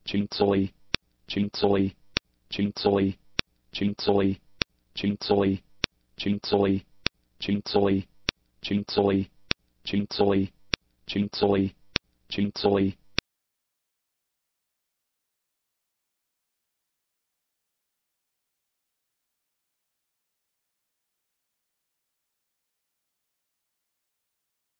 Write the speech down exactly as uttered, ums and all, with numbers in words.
chintzily, chintzily, chintzily, chintzily, chintzily, chintzily, chintzily, chintzily, chintzily, chintzily, chintzily.